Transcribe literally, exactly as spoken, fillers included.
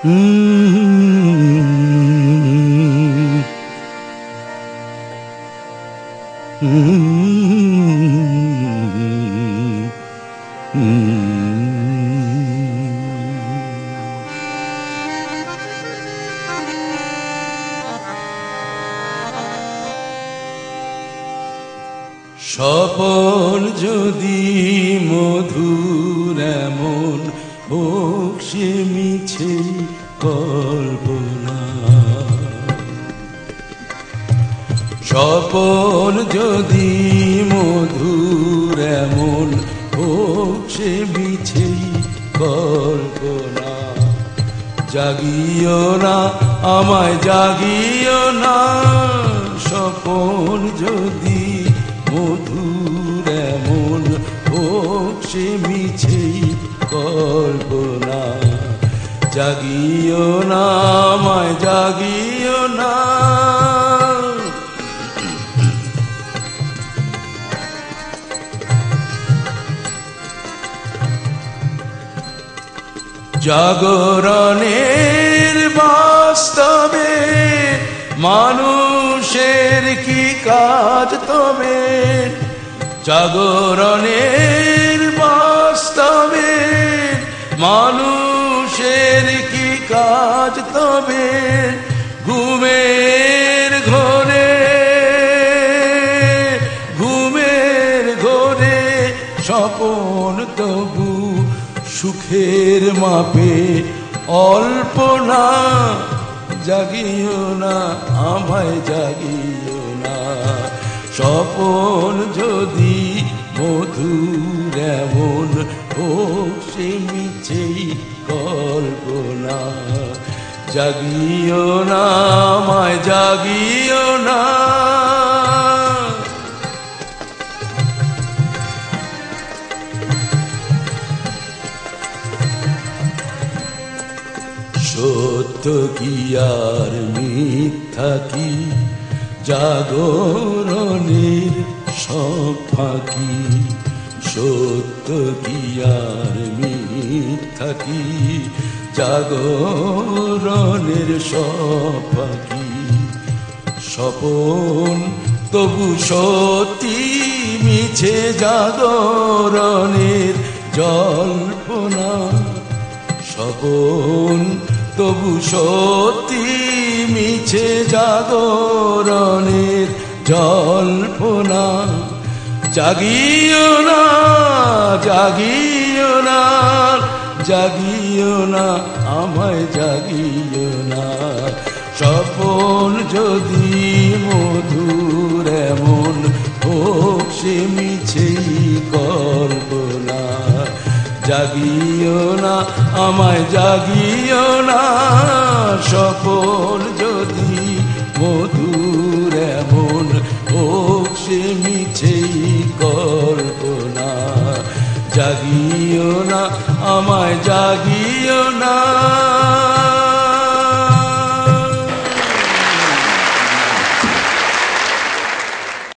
স্বপন যদি মধুর এমন হোক সে মিছে কল্পনা, স্বপন যদি মধুর এমন হোক সে মিছে কল্পনা। জাগিও না আমায় জাগিও না, স্বপন যদি মধুর এমন হোক সে মিছে কল্পনা। জাগিও না আমায় জাগিও না, জাগরণের বাস্তবে মানুষের কি কাজ তবে, জাগরণের বাস্তবে মানুষের কি কাজ তবে। ঘুমের ঘোরে ঘুমের ঘোরে স্বপন তবু সুখের মাপে অল্প না। জাগিও না আমায় জাগিও না, স্বপন যদি মধুর এমন হোক সে মিছেই কল্পনা। জাগিও না আমায় জাগিও না, সত্য কি আর মিথ্যা কি জাগরণের সব ফাঁকি। সত্য কি আর মিথ্যা কি জাগরণের সব ফাঁকি। স্বপন তবু সত্যি মিছে জাগরণের জল্পনা। স্বপন তবু সত্যি মিছে জাগরণের জল্পনা। জাগিও না জাগিও না জাগিও না আমায় জাগিও না, স্বপন যদি মধুর এমন হোক সে মিছেই কল্পনা। জাগিও না আমায় জাগিও না, স্বপন যদি মধুর এমন হোক সে মিছেই কল্পনা। জাগিও না আমায় জাগিও না।